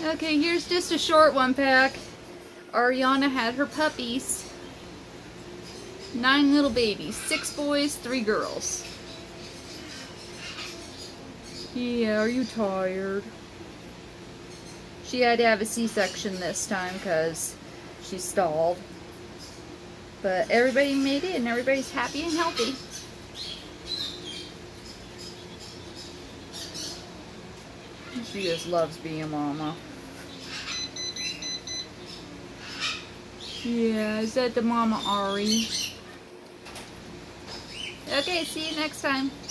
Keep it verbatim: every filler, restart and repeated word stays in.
Okay, here's just a short one pack. Arianna had her puppies. Nine little babies. Six boys, three girls. Yeah, are you tired? She had to have a C-section this time because she stalled. But everybody made it and everybody's happy and healthy. She just loves being a mama. Yeah, is that the Mama Ari? Okay, see you next time.